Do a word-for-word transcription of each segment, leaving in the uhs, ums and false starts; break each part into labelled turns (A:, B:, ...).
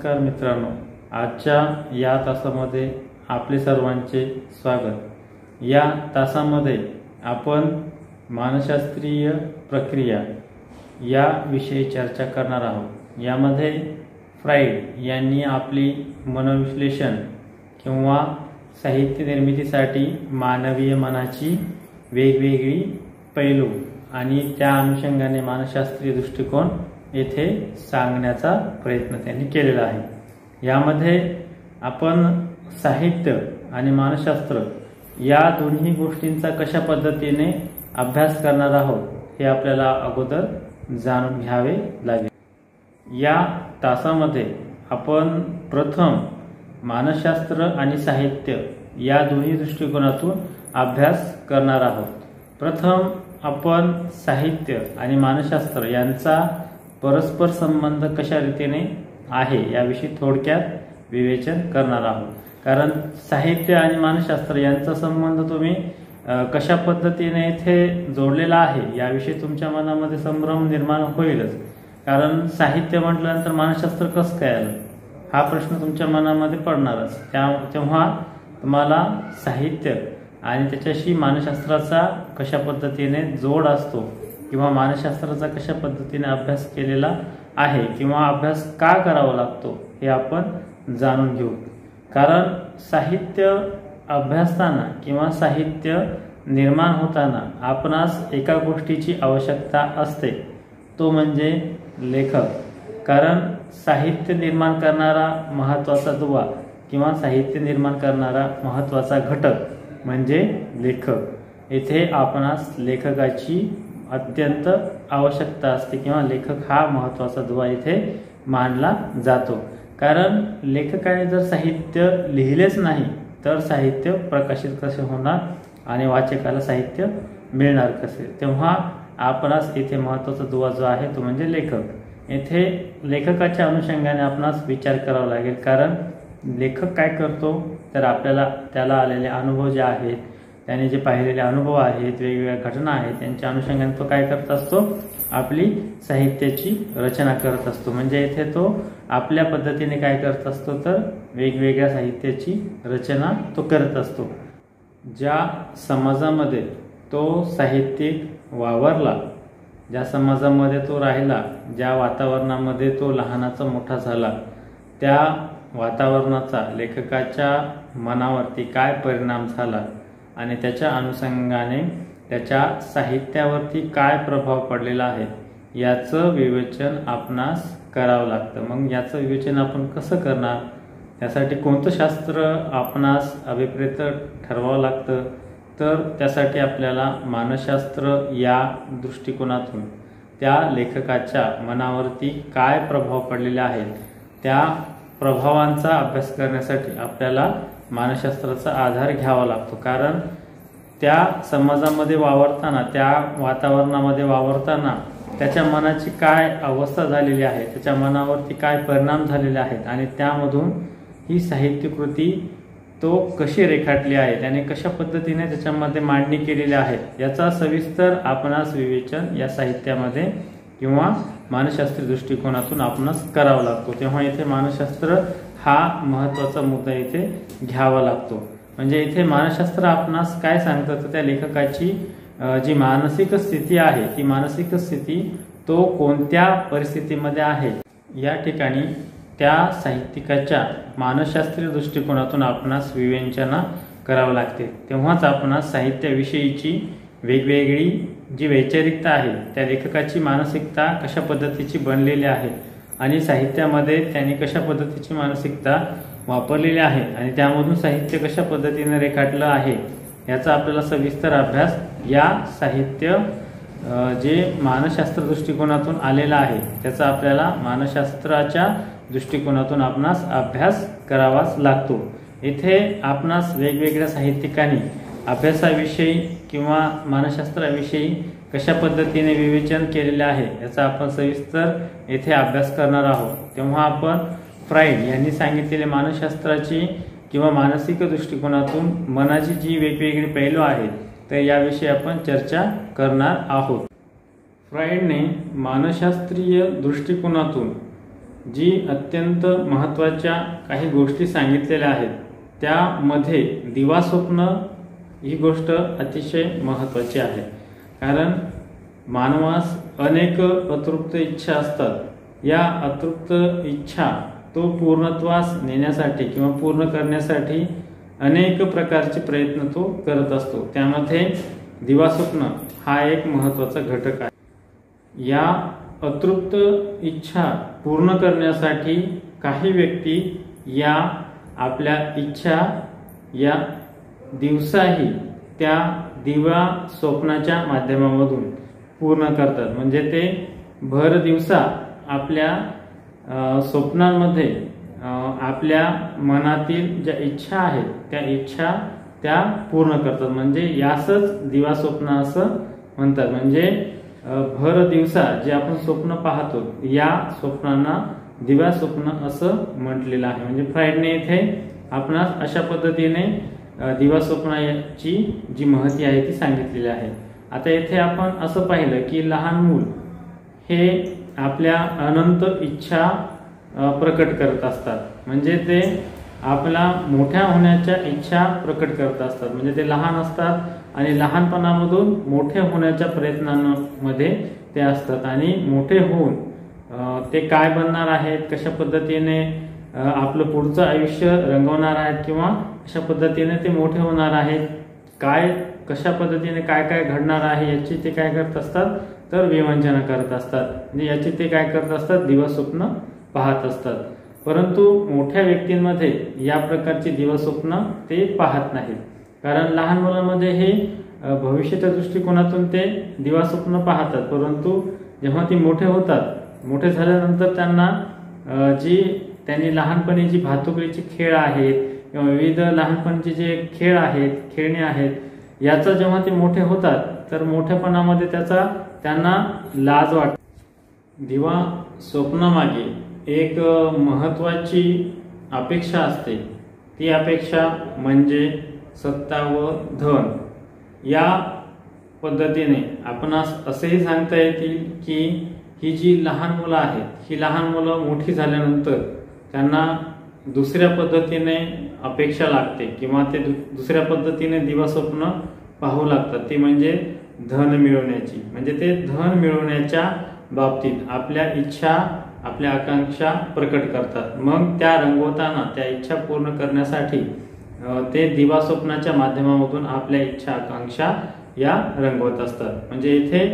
A: नमस्कार मित्रांनो, आजच्या या तासामध्ये आपले सर्वांचे स्वागत। या तासामध्ये आपण मानसशास्त्रीय प्रक्रिया या विषयी चर्चा करणार आहोत। यामध्ये फ्राइड यांनी आपली मनोविश्लेषण किंवा साहित्य निर्मितीसाठी मानवीय मनाची वेगवेगळी पैलू आणि त्या अनुषंगाने मानसशास्त्रीय दृष्टिकोन येथे सांगण्याचा प्रयत्न त्यांनी केलेला आहे। यामध्ये आपण साहित्य आणि मानसशास्त्र या दोन्ही गोष्टींचा कशा पद्धतीने अभ्यास करणार आहोत हे आपल्याला अगोदर जाणून घ्यावे लागेल। या तासामध्ये आपण प्रथम मानसशास्त्र आणि साहित्य या दोन्ही दृष्टिकोनातून अभ्यास करणार आहोत। प्रथम आपण साहित्य आणि मानसशास्त्र यांचा परस्पर संबंध कशा रीतीने आहे याविषयी थोडक्यात विवेचन करणार आहोत। कारण साहित्य आणि मानसशास्त्र यांचा संबंध तुम्ही कशा पद्धतीने इथे जोडलेला आहे याविषयी तुमच्या मनामध्ये संभ्रम निर्माण होईलच। कारण साहित्य म्हटल्यानंतर मानसशास्त्र कसं काय आलं हा प्रश्न तुमच्या मनामध्ये पडणारच। त्या तेव्हा तुम्हाला साहित्य आणि त्याच्याशी मानसशास्त्राचा कशा पद्धतीने जोड असतो किंवा मानसशास्त्राचा कशा पद्धतीने अभ्यास केलेला आहे किंवा अभ्यास का करावा लागतो हे आपण जाणून घेऊ। कारण साहित्य अभ्यासताना किंवा साहित्य निर्माण होताना आपणास एका गोष्टीची आवश्यकता असते, तो म्हणजे लेखक। कारण साहित्य निर्माण करणारा महत्त्वाचा दुवा किंवा साहित्य निर्माण करणारा महत्त्वाचा घटक म्हणजे लेखक। येथे आपणास लेखकाची अत्यंत आवश्यकता असते किंवा लेखक हा महत्त्वाचा दुवा इथे मानला जातो। कारण लेखकाने जर साहित्य लिहिलेच नाही तर साहित्य प्रकाशित कसे होणार आणि वाचकाला साहित्य मिळणार कसे। तेव्हा आपणास इथे महत्त्वाचा दुवा जो आहे तो म्हणजे लेखक। येथे लेखकाच्या अनुषंगाने आपणास विचार करावा लागेल। कारण लेखक काय करतो तर आपल्याला त्याला आलेले अनुभव जे आहेत, त्याने जे पाहिलेले अनुभव आहेत, वेगवेगळ्या घटना आहेत, त्यांच्या अनुषंगाने तो काय करत असतो, आपली साहित्याची रचना करत असतो। म्हणजे इथे तो आपल्या पद्धतीने काय करत असतो तर वेगवेगळ्या साहित्याची रचना तो करत असतो। ज्या समाजामध्ये तो साहित्यिक वावरला, ज्या समाजामध्ये तो राहिला, ज्या वातावरणामध्ये तो लहानाचा मोठा झाला, त्या वातावरणाचा लेखकाच्या मनावरती काय परिणाम झाला आणि त्याच्या अनुषंगाने त्याच्या साहित्यावरती काय प्रभाव पडलेला आहे याचं विवेचन आपणास करावं लागतं। मग याचं विवेचन आपण कसं करणार, त्यासाठी कोणतं शास्त्र आपणास अभिप्रेत ठरवावं लागतं तर त्यासाठी आपल्याला मानसशास्त्र या दृष्टिकोनातून त्या लेखकाच्या मनावरती काय प्रभाव पडलेले आहेत त्या प्रभावांचा अभ्यास करण्यासाठी आपल्याला मानसशास्त्राचा आधार घ्यावा लागतो। कारण त्या समाजामध्ये वावरताना, त्या वातावरणामध्ये वावरताना त्याच्या मनाची काय अवस्था झालेली आहे, त्याच्या मनावरती काय परिणाम झालेले आहेत आणि त्यामधून ही साहित्यकृती तो कशी रेखाटली आहे, त्याने कशा पद्धतीने त्याच्यामध्ये मांडणी केलेली आहे याचा सविस्तर आपणास विवेचन या साहित्यामध्ये किंवा मानसशास्त्रीय दृष्टिकोनातून आपणास करावा लागतो। तेव्हा इथे मानसशास्त्र हा महत्त्वाचा मुद्दा इथे घ्यावा लागतो। म्हणजे इथे मानसशास्त्र आपणास काय सांगतं तर त्या लेखकाची जी मानसिक स्थिती आहे ती मानसिक स्थिती तो कोणत्या परिस्थितीमध्ये आहे या ठिकाणी त्या साहित्यिकाच्या मानसशास्त्रीय दृष्टिकोनातून आपणास विवेचना करावं लागते। तेव्हाच आपणास साहित्याविषयीची वेगवेगळी जी वैचारिकता आहे, त्या लेखकाची मानसिकता कशा पद्धतीची बनलेली आहे आणि साहित्यामध्ये त्यांनी कशा पद्धतीची मानसिकता वापरलेली आहे आणि त्यामधून साहित्य कशा पद्धतीने रेखाटलं आहे याचा आपल्याला सविस्तर अभ्यास या साहित्य जे मानसशास्त्र दृष्टिकोनातून आलेला आहे त्याचा आपल्याला मानसशास्त्राच्या दृष्टिकोनातून आपणास अभ्यास करावाच लागतो। इथे आपणास वेगवेगळ्या साहित्यिकांनी अभ्यासाविषयी किंवा मानसशास्त्राविषयी कशा पद्धतीने विवेचन केलेले आहे याचा आपण सविस्तर येथे अभ्यास करणार आहोत। तेव्हा आपण फ्राइड यांनी सांगितलेले मानसशास्त्राची किंवा मानसिक दृष्टिकोनातून मनाची जी वेगवेगळी पैलू आहेत तर याविषयी आपण चर्चा करणार आहोत। फ्राइडने मानसशास्त्रीय दृष्टिकोनातून जी अत्यंत महत्त्वाच्या काही गोष्टी सांगितलेल्या आहेत, त्यामध्ये दिवा स्वप्न ही गोष्ट अतिशय महत्त्वाची आहे. कारण मानवास अनेक अतृप्त इच्छा असतात. या अतृप्त इच्छा तो पूर्णत्वास नेण्यासाठी किंवा पूर्ण करण्यासाठी अनेक प्रकारचे प्रयत्न तो करत असतो. त्यामध्ये दिवा स्वप्न हा एक महत्त्वाचा घटक आहे. या अतृप्त इच्छा पूर्ण करण्यासाठी काही व्यक्ती या आपल्या इच्छा या दिवसाही त्या दिवा स्वप्नाच्या माध्यमामधून पूर्ण करतात. म्हणजे ते भर दिवसा आपल्या स्वप्नांमध्ये आपल्या मनातील ज्या इच्छा आहेत त्या इच्छा त्या पूर्ण करतात. म्हणजे यासच दिवा स्वप्न असं म्हणतात. म्हणजे भर दिवसा जे आपण स्वप्न पाहतो या स्वप्नांना दिवा स्वप्न असं म्हटलेलं आहे. म्हणजे फ्रायडने इथे आपणास अशा पद्धतीने दिवा स्वप्नाची जी माहिती आहे ती सांगितलेली आहे. आता येथे आपण असं पाहिलं की लहान मूल हे आपल्या अनंत इच्छा प्रकट करत असतात. म्हणजे ते आपला मोठ्या होण्याच्या इच्छा प्रकट करत असतात. म्हणजे ते लहान असतात आणि लहानपणामधून मोठे होण्याच्या प्रयत्नांमध्ये ते असतात. आणि मोठे होऊन ते काय बनणार आहेत, कशा पद्धतीने आपलं पुढचं आयुष्य रंगवणार आहेत किंवा अशा पद्धतीने ते मोठे होणार आहेत, काय कशा पद्धतीने काय काय घडणार आहे याची ते काय करत असतात तर विवंचना करत असतात. म्हणजे याची ते काय करत असतात दिवा स्वप्न पाहत असतात. परंतु मोठ्या व्यक्तींमध्ये या प्रकारची दिवा स्वप्न ते पाहत नाहीत. कारण लहान मुलांमध्ये हे भविष्याच्या दृष्टिकोनातून ते दिवा स्वप्न पाहतात. परंतु जेव्हा ती मोठे होतात, मोठे झाल्यानंतर त्यांना जी त्यांनी लहानपणी जी भातुकलीची खेळ आहेत किंवा विविध लहानपणीचे जे खेळ आहेत, खेळणे आहेत, याचा जेव्हा ते मोठे होतात तर मोठेपणामध्ये त्याचा त्यांना लाज वाटते. दिवा स्वप्नामागे एक महत्त्वाची अपेक्षा असते. ती अपेक्षा म्हणजे सत्ता व धन. या पद्धतीने आपणास असेही सांगता येतील की ही जी लहान मुलं आहेत ही लहान मुलं मोठी झाल्यानंतर त्यांना दुसऱ्या पद्धतीने अपेक्षा लागते किंवा ते दुसऱ्या पद्धतीने दिवा स्वप्न पाहू लागतात. ती म्हणजे धन मिळवण्याची. म्हणजे ते धन मिळवण्याच्या बाबतीत आपल्या इच्छा आपल्या आकांक्षा प्रकट करतात. मग त्या रंगवताना त्या इच्छा पूर्ण करण्यासाठी ते दिवा स्वप्नाच्या माध्यमामधून आपल्या इच्छा आकांक्षा या रंगवत असतात. म्हणजे इथे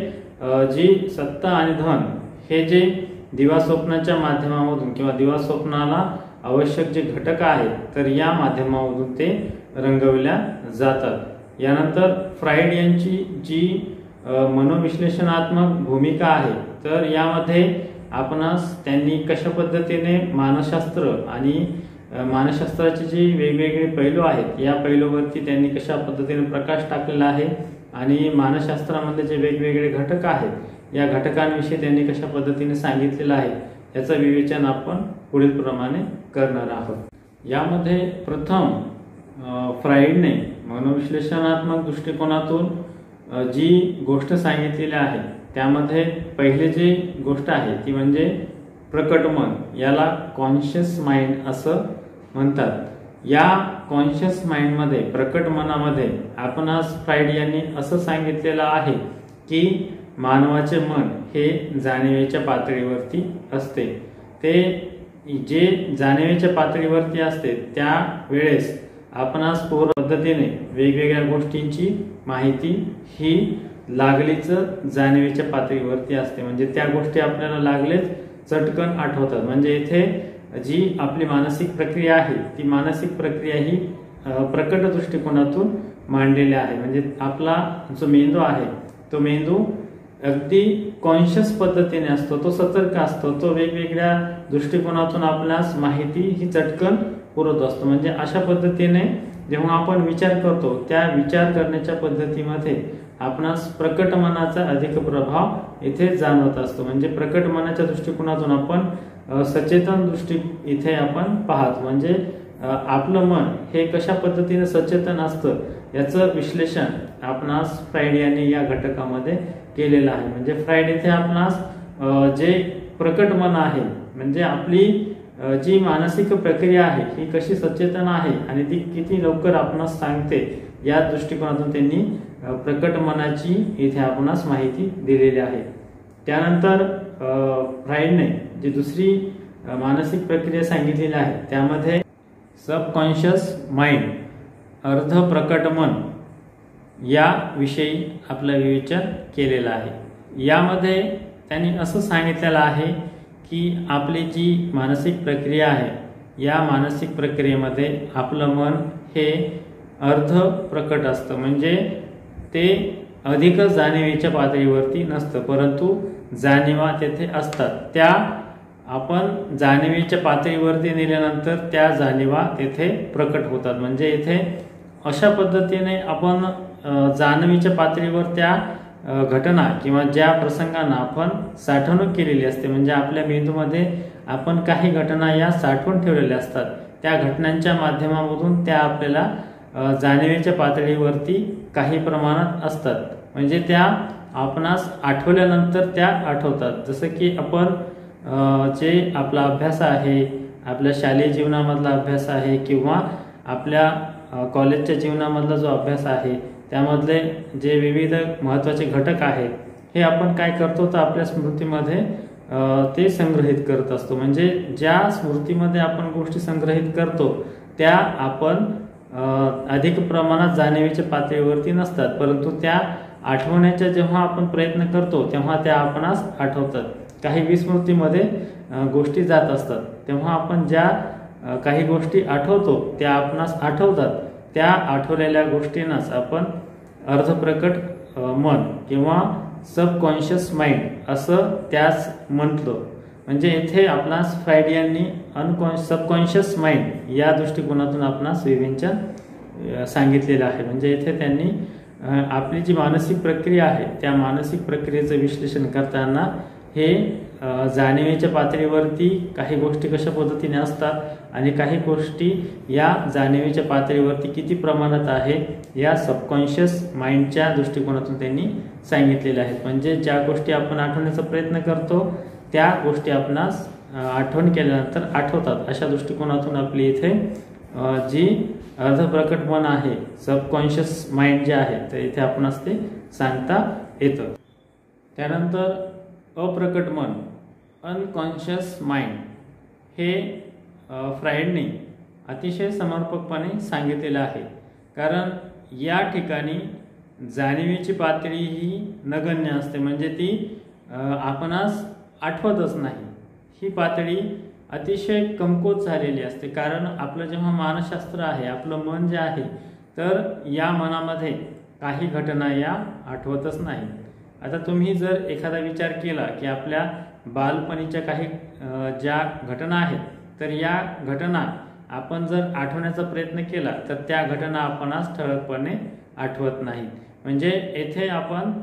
A: जी सत्ता आणि धन हे जे दिवा स्वप्नाच्या माध्यमामधून किंवा दिवा स्वप्नाला आवश्यक जे घटक आहेत तर या माध्यमामधून ते रंगवल्या जातात. यानंतर फ्रायड यांची जी मनोविश्लेषणात्मक भूमिका आहे तर यामध्ये आपणास त्यांनी कशा पद्धतीने मानसशास्त्र आणि मानसशास्त्राचे जे वेगवेगळे पैलू आहेत या पैलूवरती त्यांनी कशा पद्धतीने प्रकाश टाकलेला आहे आणि मानसशास्त्रामध्ये जे वेगवेगळे घटक आहेत या घटकांविषयी त्यांनी कशा पद्धतीने सांगितलेलं आहे याचं विवेचन आपण पुढील प्रमाणे करणार आहोत. यामध्ये प्रथम फ्रायडने मनोविश्लेषणात्मक दृष्टिकोनातून जी गोष्ट सांगितलेली आहे त्यामध्ये पहिले जी गोष्ट आहे ती म्हणजे प्रकट मन. याला कॉन्शियस माइंड असं म्हणतात. या कॉन्शियस माइंडमध्ये प्रकट मनामध्ये आपणास फ्रायड यांनी असं सांगितलेलं आहे की मानवाचे मन हे जाणीवेच्या पातळीवरती असते. ते जे जाणीवेच्या पातळीवरती असते त्या वेळेस आपणास पूर्ण पद्धतीने वेगवेगळ्या गोष्टींची माहिती ही लागलीच जाणीवेच्या पातळीवरती असते. म्हणजे त्या गोष्टी आपल्याला लागलेच चटकन आठवतात. म्हणजे इथे जी आपली मानसिक प्रक्रिया आहे ती मानसिक प्रक्रिया ही प्रकट दृष्टिकोनातून मांडलेली आहे. म्हणजे आपला जो मेंदू आहे तो मेंदू अगदी कॉन्शियस पद्धतीने असतो, तो सतर्क असतो, तो वेगवेगळ्या दृष्टिकोनातून आपल्यास माहिती ही चटकन पुरवत असतो. म्हणजे अशा पद्धतीने जेव्हा आपण विचार करतो त्या विचार करण्याच्या पद्धतीमध्ये आपणास प्रकट मनाचा अधिक प्रभाव इथे जाणवत असतो. म्हणजे प्रकट मनाच्या दृष्टिकोनातून आपण सचेतन दृष्टी इथे आपण पाहतो. म्हणजे आपलं मन हे कशा पद्धतीने सचेतन असतं याचं विश्लेषण आपणास फ्रायड यांनी या घटकामध्ये केलेलं आहे. म्हणजे फ्रायड इथे आपणास जे प्रकट मन आहे म्हणजे आपली जी मानसिक प्रक्रिया आहे ही कशी सचेतन आहे आणि ती किती लवकर आपणास सांगते या दृष्टिकोनातून त्यांनी प्रकट मनाची इथे आपणास माहिती दिलेली आहे। त्यानंतर फ्राईडने जी दुसरी मानसिक प्रक्रिया सांगितलेली आहे त्यामध्ये सबकॉन्शियस माइंड अर्ध प्रकट मन या विषयी आपला विवेचन केलेला आहे। यामध्ये त्यांनी असं सांगितलेलं आहे की आपली जी मानसिक प्रक्रिया आहे या मानसिक प्रक्रियेमध्ये आपलं मन हे अर्ध प्रकट असतं, म्हणजे ते अधिक जाणीवेच्या पातळीवरती नसतं, परंतु जाणीवा तेथे असतात। त्या आपण जाणीवेच्या पातळीवरती नेल्यानंतर त्या जाणीवा तेथे प्रकट होतात। म्हणजे इथे अशा पद्धतीने आपण जाणीवेच्या पातळीवर त्या घटना किंवा ज्या प्रसंगांना आपण साठवणूक केलेली असते, म्हणजे आपल्या मेंदूमध्ये आपण काही घटना या साठवून ठेवलेल्या असतात, त्या घटनांच्या माध्यमामधून त्या आपल्याला जाणीवेच्या पातळीवरती काही प्रमाणात असतात, म्हणजे त्या आपणास आठवल्यानंतर त्या आठवतात। जसं की आपण जे आपला अभ्यास आहे, आपल्या शालेय जीवनामधला अभ्यास आहे किंवा आपल्या कॉलेजच्या जीवनामधला जो अभ्यास आहे त्यामधले जे विविध महत्त्वाचे घटक आहेत हे आपण काय करतो तर आपल्या स्मृतीमध्ये ते संग्रहित करत असतो। म्हणजे ज्या स्मृतीमध्ये आपण गोष्टी संग्रहित करतो त्या आपण अधिक प्रमाणात जाणीवेच्या पातळीवरती नसतात, परंतु त्या आठवण्याचा जेव्हा आपण प्रयत्न करतो तेव्हा त्या आपणास आठवतात। काही विस्मृतीमध्ये गोष्टी जात असतात, तेव्हा आपण ज्या काही गोष्टी आठवतो त्या आपणास आठवतात, त्या आठवलेल्या गोष्टींनाच आपण अर्धप्रकट मन किंवा सबकॉन्शियस माइंड असं त्यास म्हटलं। म्हणजे इथे आपणास फ्रायडियननी अनकॉन्श सबकॉन्शियस माइंड या दृष्टिकोनातून आपणास विवेचन सांगितलेलं आहे। म्हणजे इथे त्यांनी आपली जी मानसिक प्रक्रिया आहे त्या मानसिक प्रक्रियेचं विश्लेषण करताना हे जाणीवेच्या पातळीवरती काही गोष्टी कशा पद्धतीने असतात आणि काही गोष्टी या जाणीवेच्या पातळीवरती किती प्रमाणात आहे या सबकॉन्शियस माइंडच्या दृष्टिकोनातून त्यांनी सांगितलेल्या आहेत। म्हणजे ज्या गोष्टी आपण आठवण्याचा प्रयत्न करतो त्या गोष्टी आपणास आठवण केल्यानंतर आठवतात, अशा दृष्टिकोनातून आपली इथे जी अर्धप्रकट मन आहे सबकॉन्शियस माइंड जे आहे तर इथे आपणास ते सांगता येतं। त्यानंतर अप्रकट मन अनकॉन्शियस माइंड हे फ्रायडने अतिशय समर्पकपणे सांगितलेलं आहे, कारण या ठिकाणी जाणीवेची पातळी ही नगण्य असते, म्हणजे ती आपणास आठवतच नाही। ही पातळी अतिशय कमकुवत झालेली असते, कारण आपलं जेव्हा मानसशास्त्र आहे आपलं मन जे आहे तर या मनामध्ये काही घटना या आठवतच नाही। आता तुम्ही जर एखादा विचार केला की आपल्या बालपणीच्या काही ज्या घटना आहेत तर या घटना आपण जर आठवण्याचा प्रयत्न केला तर त्या घटना आपणास ठळकपणे आठवत नाही। म्हणजे येथे आपण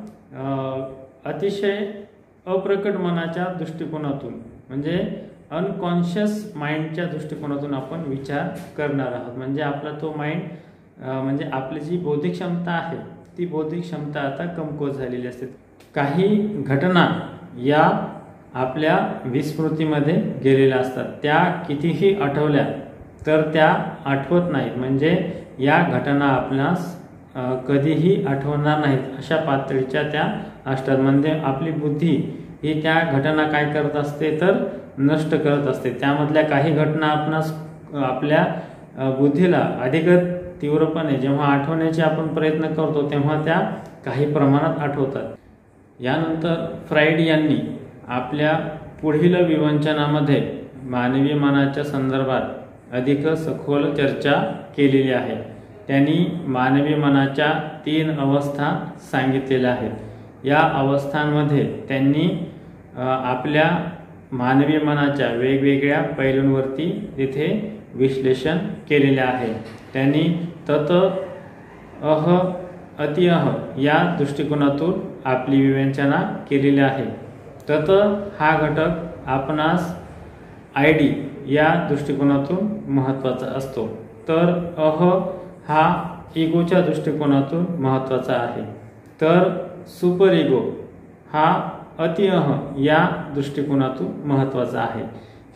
A: अतिशय अप्रकट मनाच्या दृष्टिकोनातून म्हणजे अनकॉन्शियस माइंडच्या दृष्टिकोनातून आपण विचार करणार आहोत। म्हणजे आपला तो माइंड म्हणजे आपली जी बौद्धिक क्षमता आहे ती बौद्धिक क्षमता आता कमकुवत झालेली असते। काही घटना या आपल्या विस्मृतीमध्ये गेलेल्या असतात, त्या कितीही आठवल्या तर त्या आठवत नाहीत, म्हणजे या घटना आपणास कधीही आठवणार नाहीत अशा पातळीच्या त्या असतात। म्हणजे आपली बुद्धी ही त्या घटना काय करत असते तर नष्ट करत असते। त्यामधल्या काही घटना आपणास आपल्या बुद्धीला अधिक तीव्रपणे जेव्हा आठवण्याचे आपण प्रयत्न करतो तेव्हा त्या काही प्रमाणात आठवतात। यानंतर फ्रायड यांनी आपल्या पुढील विवंचनामध्ये मानवी मनाच्या संदर्भात अधिक सखोल चर्चा केलेली आहे। त्यांनी मानवी मनाच्या तीन अवस्था सांगितलेल्या आहेत। या अवस्थांमध्ये त्यांनी आपल्या मानवी मनाच्या वेगवेगळ्या पैलूंवरती तिथे विश्लेषण केलेले आहे। त्यांनी तत अह अतिअह या दृष्टिकोनातून आपली विवेचना केलेली आहे। तत हा घटक आपणास आय डी या दृष्टिकोनातून महत्त्वाचा असतो, तर अह हा इगोच्या दृष्टिकोनातून महत्त्वाचा आहे, तर सुपर इगो हा अतिअह या दृष्टिकोनातून महत्त्वाचा आहे।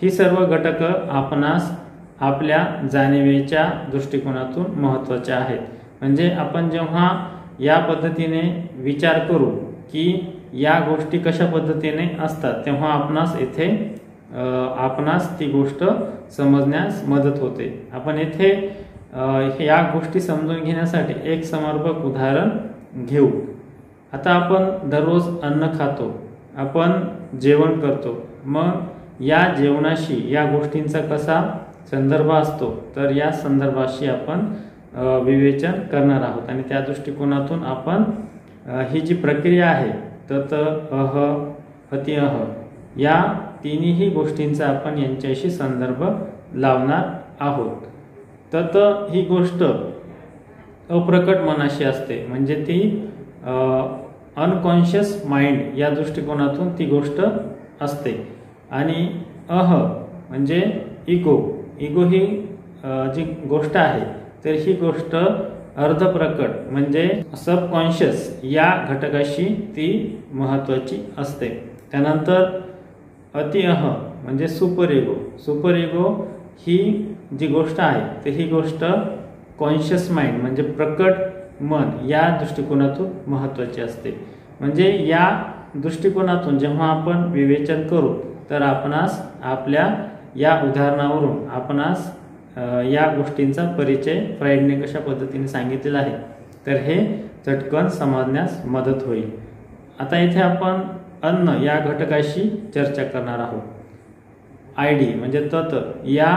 A: ही सर्व घटक आपणास आपल्या जाणीवेच्या दृष्टिकोनातून महत्त्वाचे आहेत. म्हणजे आपण जेव्हा या पद्धतीने विचार करू की या गोष्टी कशा पद्धतीने असतात, तेव्हा आपणास येथे आपणास ती गोष्ट समजण्यास मदत होते. आपण येथे या गोष्टी समजून घेण्यासाठी एक समर्पक उदाहरण घेऊ. आता आपण दररोज अन्न खातो, आपण जेवण करतो. मग या जेवणाशी या गोष्टींचा कसा संदर्भ असतो, तर या संदर्भाशी आपण विवेचन करणार आहोत आणि त्या दृष्टिकोनातून आपण ही जी प्रक्रिया आहे तत अह अति अह या तिन्ही गोष्टींचा आपण यांच्याशी संदर्भ लावणार आहोत. तत ही गोष्ट अप्रकट मनाशी असते, म्हणजे ती अनकॉन्शियस माइंड या दृष्टिकोनातून ती गोष्ट असते. आणि अह म्हणजे इगो इगो ही जी गोष्ट आहे तर ही गोष्ट अर्धप्रकट म्हणजे सबकॉन्शियस या घटकाशी ती महत्त्वाची असते. त्यानंतर अति अह म्हणजे सुपर इगो सुपर इगो ही जी गोष्ट आहे तर ही गोष्ट कॉन्शियस माइंड म्हणजे प्रकट मन या दृष्टिकोनातून महत्त्वाची असते. म्हणजे या दृष्टिकोनातून जेव्हा आपण विवेचन करू तर आपणास आपल्या या उदाहरणावरून आपणास या गोष्टींचा परिचय फ्राइडने कशा पद्धतीने सांगितलेला आहे तर हे चटकन समजण्यास मदत होईल. आता इथे आपण अन्न या घटकाशी चर्चा करणार आहोत. आय डी म्हणजे तत या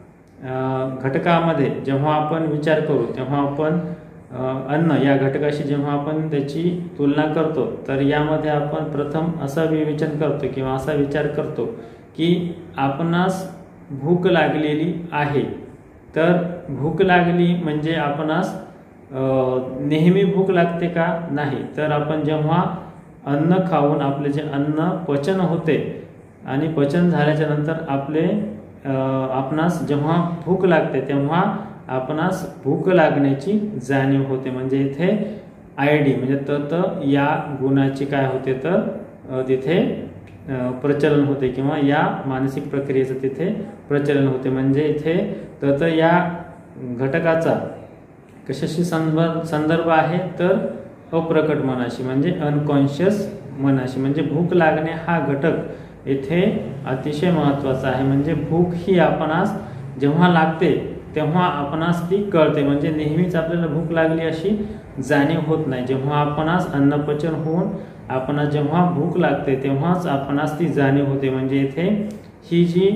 A: घटकामध्ये जेव्हा आपण विचार करू तेव्हा आपण अन्न या घटकाशी जेव्हा आपण त्याची तुलना करतो तर यामध्ये आपण प्रथम असं विवेचन करतो किंवा असा विचार करतो की आपणास भूक लागलेली आहे. तर भूक लागली म्हणजे आपणास नेहमी भूक लागते का? नाही. तर आपण जेव्हा अन्न खाऊन आपले जे अन्न पचन होते आणि पचन झाल्याच्या नंतर आपले आपणास जेव्हा भूक लागते तेव्हा आपणास भूक लागण्याची जाणीव होते. म्हणजे इथे आय डी म्हणजे तत या गुणाची काय होते तर तिथे प्रचलन होते किंवा या मानसिक प्रक्रियेचं तिथे प्रचलन होते. म्हणजे इथे तत या घटकाचा कशाशी संदर्भ संदर्भ आहे तर अप्रकट मनाशी म्हणजे अनकॉन्शियस मनाशी. म्हणजे भूक लागणे हा घटक इथे अतिशय महत्त्वाचा आहे. म्हणजे भूक ही आपणास जेव्हा लागते तेव्हा आपणास ती कळते. म्हणजे नेहमीच आपल्याला भूक लागली अशी जाणीव होत नाही. जेव्हा आपणास अन्नपचन होऊन आपणास जेव्हा भूक लागते तेव्हाच आपणास ती जाणीव होते. म्हणजे इथे ही जी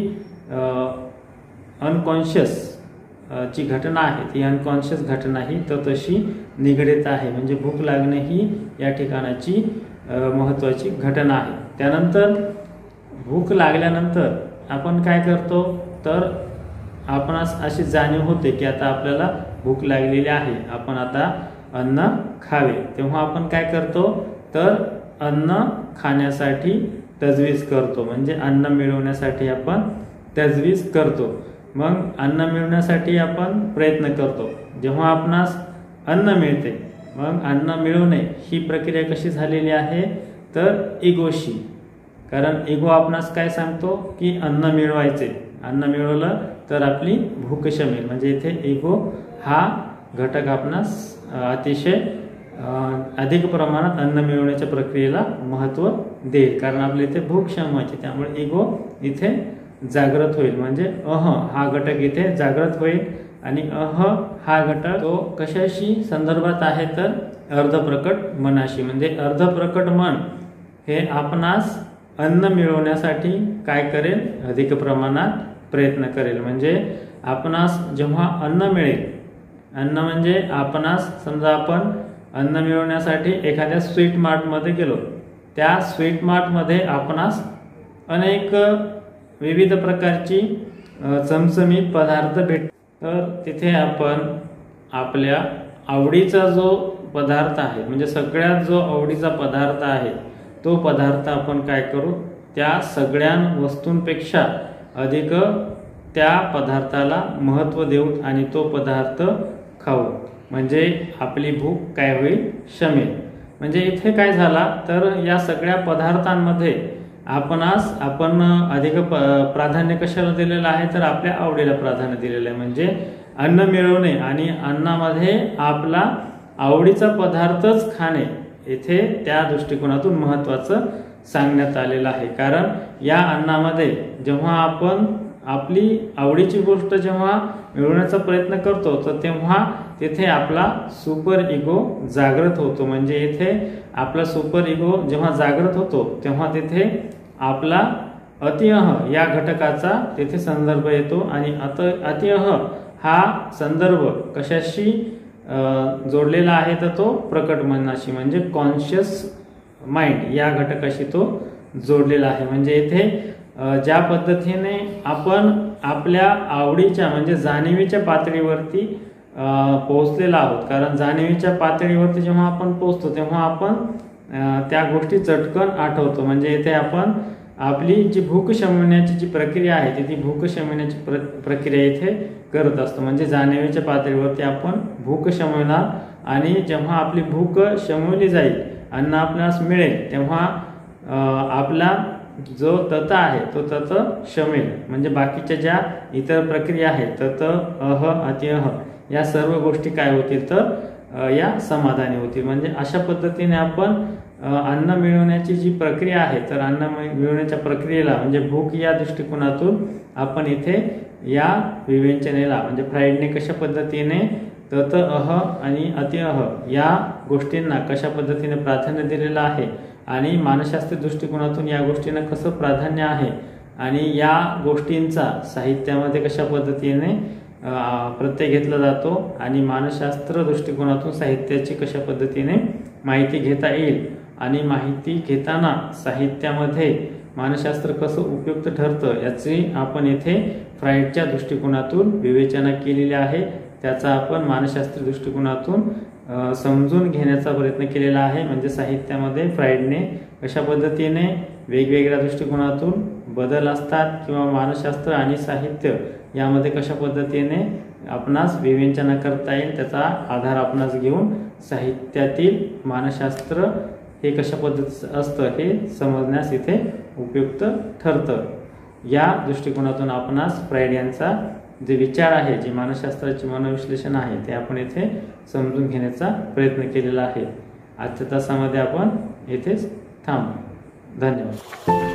A: अनकॉन्शियस ची घटना आहे ती अनकॉन्शियस घटना ही तर तशी निगडीत आहे. म्हणजे भूक लागणे ही या ठिकाणाची महत्त्वाची घटना आहे. त्यानंतर भूक लागल्यानंतर आपण काय करतो तर आपणास अशी जाणीव होते की आता आपल्याला भूक लागलेली आहे, आपण आता अन्न खावे. तेव्हा आपण काय करतो तर अन्न खाण्यासाठी तजवीज करतो. म्हणजे अन्न मिळवण्यासाठी आपण तजवीज करतो. मग अन्न मिळवण्यासाठी आपण प्रयत्न करतो. जेव्हा आपणास अन्न मिळते मग अन्न मिळवणे ही प्रक्रिया कशी झालेली आहे तर इगोशी. कारण इगो आपणास काय सांगतो की अन्न मिळवायचे, अन्न मिळवलं तर आपली भूक शमेल. म्हणजे इथे इगो हा घटक आपणास अतिशय अधिक प्रमाणात अन्न मिळवण्याच्या प्रक्रियेला महत्त्व देईल. कारण आपल्या इथे भूक शमवायची, त्यामुळे इगो इथे जागृत होईल. म्हणजे अह हा घटक इथे जागृत होईल. आणि अह हा घटक तो कशाशी संदर्भात आहे तर अर्धप्रकट मनाशी. म्हणजे अर्धप्रकट मन हे आपणास अन्न मिळवण्यासाठी काय करेल अधिक प्रमाणात प्रयत्न करेल. म्हणजे आपणास जेव्हा अन्न मिळेल, अन्न म्हणजे आपणास समजा आपण अन्न मिळवण्यासाठी एखाद्या स्वीट मार्टमध्ये गेलो, त्या स्वीट मार्टमध्ये आपणास अनेक विविध प्रकारची चमचमीत पदार्थ भेट तर तिथे आपण आपल्या आवडीचा जो पदार्थ आहे म्हणजे सगळ्यात जो आवडीचा पदार्थ आहे तो पदार्थ आपण काय करू त्या सगळ्या वस्तूंपेक्षा अधिक त्या पदार्थाला महत्त्व देऊ आणि तो पदार्थ खाऊ. म्हणजे आपली भूक काय होईल शमेल. म्हणजे इथे काय झाला तर या सगळ्या पदार्थांमध्ये आपणास आपण अधिक प्राधान्य कशाला दिलेलं आहे तर आपल्या आवडीला प्राधान्य दिलेलं आहे. म्हणजे अन्न मिळवणे आणि अन्नामध्ये आपला आवडीचा पदार्थच खाणे इथे त्या दृष्टिकोनातून महत्त्वाचं सांगण्यात आलेलं आहे. कारण या अन्नामध्ये जेव्हा आपण आपली आवडीची गोष्ट जेव्हा मिळवण्याचा प्रयत्न करतो तर तेव्हा तिथे आपला सुपर इगो जागृत होतो. म्हणजे इथे आपला सुपर इगो जेव्हा जागृत होतो तेव्हा तिथे आपला अतिअह या घटकाचा तिथे संदर्भ येतो. आणि अत अतिअह हा संदर्भ कशाशी जोडलेला आहे तर तो प्रकट मनाशी म्हणजे कॉन्शियस माइंड या घटकाशी तो जोडलेला आहे. म्हणजे इथे ज्या पद्धतीने आपण आपल्या आवडीच्या म्हणजे जाणीवीच्या पातळीवरती पोहोचलेला आहोत. कारण जाणीवीच्या पातळीवरती जेव्हा आपण पोहोचतो तेव्हा आपण त्या गोष्टी चटकन आठवतो. म्हणजे इथे आपण आपली जी भूक शमवण्याची जी प्रक्रिया आहे ती भूक शमवण्याची प्र प्रक्रिया इथे करत असतो. म्हणजे जाणीवीच्या पातळीवरती आपण भूक शमवणार आणि जेव्हा आपली भूक शमवली जाईल अन्न आपल्यास मिळेल तेव्हा आपला जो तत आहे तो तत शमेल. म्हणजे बाकीच्या ज्या इतर प्रक्रिया आहेत तत अह अतिअह या सर्व गोष्टी काय होतील तर या समाधानी होतील. म्हणजे अशा पद्धतीने आपण अन्न मिळवण्याची जी प्रक्रिया आहे तर अन्न मिळवण्याच्या प्रक्रियेला म्हणजे भूक या दृष्टिकोनातून आपण इथे या विवेचनेला म्हणजे फ्राईडने कशा पद्धतीने तत अह आणि अतिअह या गोष्टींना कशा पद्धतीने प्राधान्य दिलेलं आहे आणि मानसशास्त्रीय दृष्टिकोनातून या गोष्टींना कसं प्राधान्य आहे आणि या गोष्टींचा साहित्यामध्ये कशा पद्धतीने प्रत्यय घेतला जातो आणि मानसशास्त्र दृष्टिकोनातून साहित्याची कशा पद्धतीने माहिती घेता येईल आणि माहिती घेताना साहित्यामध्ये मानसशास्त्र कसं उपयुक्त ठरतं याची आपण येथे फ्राईडच्या दृष्टिकोनातून विवेचना केलेली आहे. त्याचा आपण मानसशास्त्रीय दृष्टिकोनातून समजून घेण्याचा प्रयत्न केलेला आहे. म्हणजे साहित्यामध्ये फ्राईडने कशा पद्धतीने वेगवेगळ्या दृष्टिकोनातून बदल असतात किंवा मानसशास्त्र आणि साहित्य यामध्ये कशा पद्धतीने आपणास विवेचना करता येईल त्याचा आधार आपणास घेऊन साहित्यातील मानसशास्त्र हे कशा पद्धतीचं असतं हे समजण्यास इथे उपयुक्त ठरतं. या दृष्टिकोनातून आपणास फ्राईड यांचा जे विचार आहे जे मानसशास्त्राचे मनोविश्लेषण आहे ते आपण येथे समजून घेण्याचा प्रयत्न केलेला आहे. आजच्या तासामध्ये आपण येथेच थांबू. धन्यवाद.